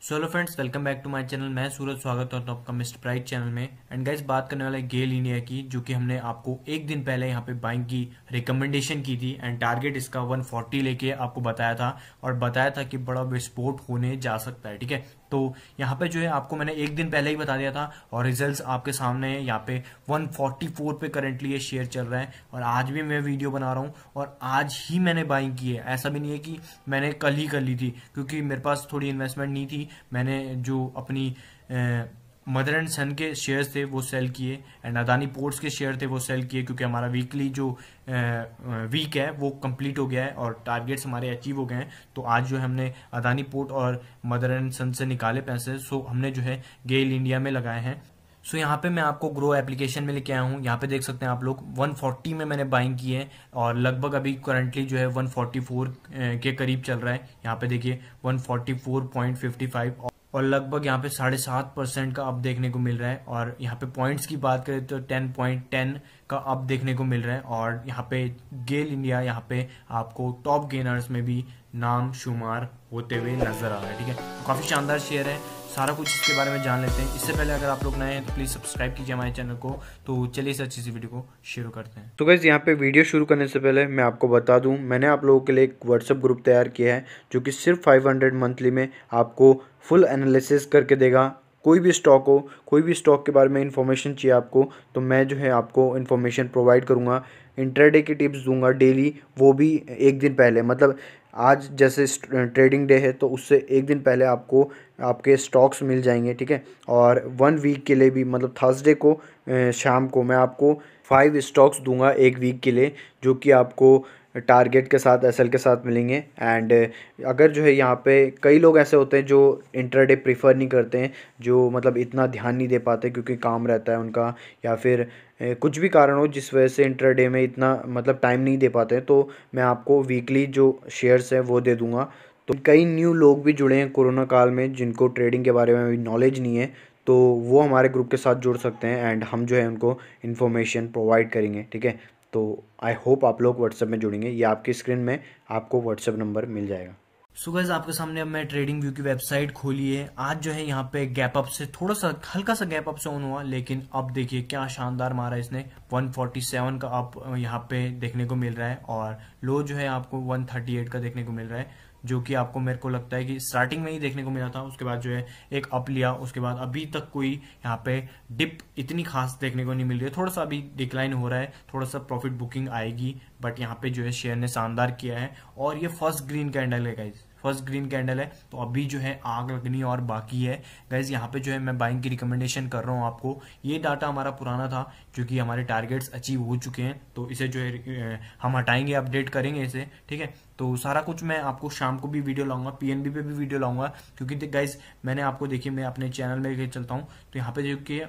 So hello friends, welcome back to my channel. मैं सूरज स्वागत करता हूं आपका मिस्टर प्राइड चैनल में। एंड गाइस, बात करने वाला है गेल इंडिया की, जो कि हमने आपको एक दिन पहले यहाँ पे बाइंग की रिकमेंडेशन की थी। एंड टारगेट इसका 140 लेके आपको बताया था, और बताया था कि बड़ा विस्फोट होने जा सकता है। ठीक है, तो यहाँ पे जो है आपको मैंने एक दिन पहले ही बता दिया था, और रिजल्ट्स आपके सामने है। यहाँ पे 144 पे करंटली ये शेयर चल रहा है, और आज भी मैं वीडियो बना रहा हूँ और आज ही मैंने बाइंग की है। ऐसा भी नहीं है कि मैंने कल ही कर ली थी, क्योंकि मेरे पास थोड़ी इन्वेस्टमेंट नहीं थी। मैंने जो अपनी मदर एंड सन के शेयर्स थे वो सेल किए, एंड अदानी पोर्ट्स के शेयर थे वो सेल किए, क्योंकि हमारा वीकली जो वीक है वो कंप्लीट हो गया है और टारगेट्स हमारे अचीव हो गए हैं। तो आज जो है हमने अदानी पोर्ट और मदर एंड सन से निकाले पैसे, सो हमने जो है गेल इंडिया में लगाए हैं। सो यहाँ पे मैं आपको ग्रो एप्लीकेशन में लेके आया हूँ। यहाँ पे देख सकते हैं आप लोग 140 में मैंने बाइंग की है, और लगभग अभी करंटली जो है 144 के करीब चल रहा है। यहाँ पे देखिए 144.55, और लगभग यहाँ पे 7.5% का अप देखने को मिल रहा है। और यहाँ पे पॉइंट्स की बात करें तो 10.10 का अप देखने को मिल रहा है। और यहाँ पे गेल इंडिया यहाँ पे आपको टॉप गेनर्स में भी नाम शुमार होते हुए नजर आ रहा है। ठीक है, तो काफी शानदार शेयर है। सारा कुछ इसके बारे में जान लेते हैं। इससे पहले अगर आप लोग नए हैं तो प्लीज सब्सक्राइब कीजिए हमारे चैनल को। तो चलिए इस अच्छी सी वीडियो को शुरू करते हैं। तो गाइस, यहाँ पे वीडियो शुरू करने से पहले मैं आपको बता दूं, मैंने आप लोगों के लिए एक व्हाट्सएप ग्रुप तैयार किया है, जो कि सिर्फ 500 मंथली में आपको फुल एनालिसिस करके देगा। कोई भी स्टॉक हो, कोई भी स्टॉक के बारे में इंफॉर्मेशन चाहिए आपको, तो मैं जो है आपको इन्फॉर्मेशन प्रोवाइड करूँगा। इंट्राडे की टिप्स दूंगा डेली, वो भी एक दिन पहले। मतलब आज जैसे ट्रेडिंग डे है तो उससे एक दिन पहले आपको आपके स्टॉक्स मिल जाएंगे। ठीक है, और 1 वीक के लिए भी, मतलब थर्सडे को शाम को मैं आपको 5 स्टॉक्स दूंगा एक वीक के लिए, जो कि आपको टारगेट के साथ, एसएल के साथ मिलेंगे। एंड अगर जो है यहाँ पे कई लोग ऐसे होते हैं जो इंट्राडे प्रीफर नहीं करते हैं, जो मतलब इतना ध्यान नहीं दे पाते क्योंकि काम रहता है उनका, या फिर कुछ भी कारण हो जिस वजह से इंट्राडे में इतना मतलब टाइम नहीं दे पाते हैं, तो मैं आपको वीकली जो शेयर्स हैं वो दे दूंगा। तो कई न्यू लोग भी जुड़े हैं कोरोना काल में, जिनको ट्रेडिंग के बारे में नॉलेज नहीं है, तो वो हमारे ग्रुप के साथ जुड़ सकते हैं, एंड हम जो है उनको इन्फॉर्मेशन प्रोवाइड करेंगे। ठीक है, तो आई होप आप लोग व्हाट्सएप में जुड़ेंगे। ये आपकी स्क्रीन में आपको व्हाट्सएप नंबर मिल जाएगा। सो गाइस, आपके सामने अब मैं ट्रेडिंग व्यू की वेबसाइट खोली है। आज जो है यहाँ पे गैप अप से थोड़ा सा हल्का सा गैप अप से ऑन हुआ, लेकिन अब देखिए क्या शानदार मारा इसने। 147 का अप यहाँ पे देखने को मिल रहा है, और लो जो है आपको 138 का देखने को मिल रहा है, जो कि आपको मेरे को लगता है कि स्टार्टिंग में ही देखने को मिला था। उसके बाद जो है एक अप लिया, उसके बाद अभी तक कोई यहाँ पे डिप इतनी खास देखने को नहीं मिल रही है। थोड़ा सा अभी डिक्लाइन हो रहा है, थोड़ा सा प्रॉफिट बुकिंग आएगी, बट यहाँ पे जो है शेयर ने शानदार किया है। और ये फर्स्ट ग्रीन कैंडल है गाइस, फर्स्ट ग्रीन कैंडल है, तो अभी जो है आग लगनी और बाकी है गाइज। यहाँ पे जो है मैं बाइंग की रिकमेंडेशन कर रहा हूँ आपको। ये डाटा हमारा पुराना था, क्योंकि हमारे टारगेट्स अचीव हो चुके हैं, तो इसे जो है हम हटाएंगे, अपडेट करेंगे इसे। ठीक है, तो सारा कुछ मैं आपको शाम को भी वीडियो लाऊंगा, पीएनबी पे भी वीडियो लाऊंगा, क्योंकि गाइज मैंने आपको देखिए, मैं अपने चैनल में लेके चलता हूँ, तो यहाँ पे देखिए,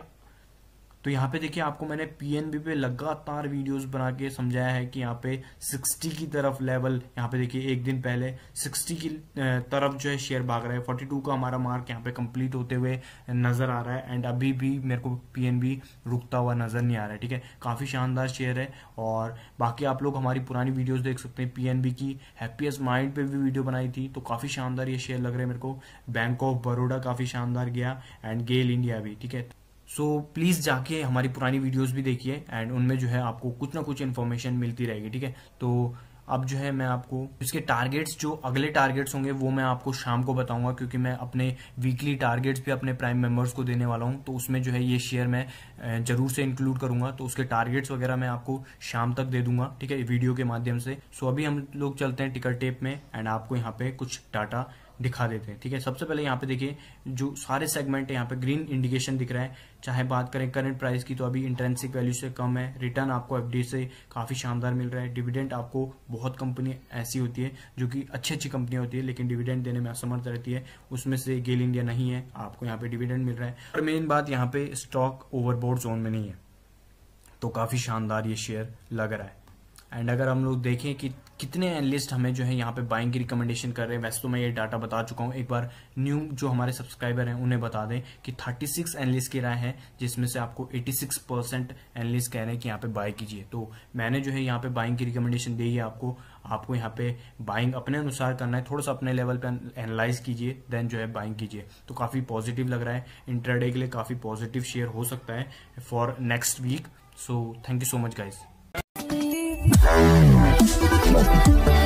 आपको मैंने पीएनबी पे लगातार वीडियोस बना के समझाया है कि यहाँ पे 60 की तरफ लेवल, यहाँ पे देखिए एक दिन पहले 60 की तरफ जो है शेयर भाग रहा है। 42 का हमारा मार्क यहाँ पे कंप्लीट होते हुए नजर आ रहा है, एंड अभी भी मेरे को पीएनबी रुकता हुआ नजर नहीं आ रहा है। ठीक है, काफी शानदार शेयर है। और बाकी आप लोग हमारी पुरानी वीडियोस देख सकते हैं। पीएनबी की हैप्पीएस्ट माइंड पे भी वीडियो बनाई थी, तो काफी शानदार ये शेयर लग रहे हैं मेरे को। बैंक ऑफ बड़ौदा काफी शानदार गया, एंड गेल इंडिया भी। ठीक है, सो प्लीज जाके हमारी पुरानी वीडियोस भी देखिए, एंड उनमें जो है आपको कुछ ना कुछ इन्फॉर्मेशन मिलती रहेगी। ठीक है, तो अब जो है मैं आपको इसके टारगेट्स, जो अगले टारगेट्स होंगे वो मैं आपको शाम को बताऊंगा, क्योंकि मैं अपने वीकली टारगेट्स भी अपने प्राइम मेंबर्स को देने वाला हूं, तो उसमें जो है ये शेयर मैं जरूर से इंक्लूड करूंगा। तो उसके टारगेट्स वगैरह मैं आपको शाम तक दे दूंगा, ठीक है, वीडियो के माध्यम से। सो अभी हम लोग चलते हैं टिकर टेप में, एंड आपको यहाँ पे कुछ डाटा दिखा देते हैं। ठीक है, सबसे पहले यहाँ पे देखिए जो सारे सेगमेंट है, यहाँ पे ग्रीन इंडिकेशन दिख रहा है। चाहे बात करें करंट प्राइस की, तो अभी इंट्रेंसिक वैल्यू से कम है। रिटर्न आपको एफडी से काफी शानदार मिल रहा है। डिविडेंड आपको, बहुत कंपनी ऐसी होती है जो कि अच्छी अच्छी कंपनियां होती है लेकिन डिविडेंड देने में असमर्थ रहती है, उसमें से गेल इंडिया नहीं है, आपको यहाँ पे डिविडेंड मिल रहा है। और मेन बात, यहाँ पे स्टॉक ओवरबोर्ड जोन में नहीं है, तो काफी शानदार ये शेयर लग रहा है। एंड अगर हम लोग देखें कि कितने एनालिस्ट हमें जो है यहाँ पे बाइंग की रिकमेंडेशन कर रहे हैं, वैसे तो मैं ये डाटा बता चुका हूँ, एक बार न्यू जो हमारे सब्सक्राइबर हैं उन्हें बता दें कि 36 एनालिस्ट की राय है, जिसमें से आपको 86% एनालिस्ट कह रहे हैं कि यहाँ पे बाय कीजिए। तो मैंने जो है यहाँ पे बाइंग की रिकमेंडेशन दी है आपको यहाँ पे बाइंग अपने अनुसार करना है, थोड़ा सा अपने लेवल पे एनालाइज कीजिए, देन जो है बाइंग कीजिए। तो काफी पॉजिटिव लग रहा है, इंट्राडे के लिए काफी पॉजिटिव शेयर हो सकता है for next week. So thank you so much guys.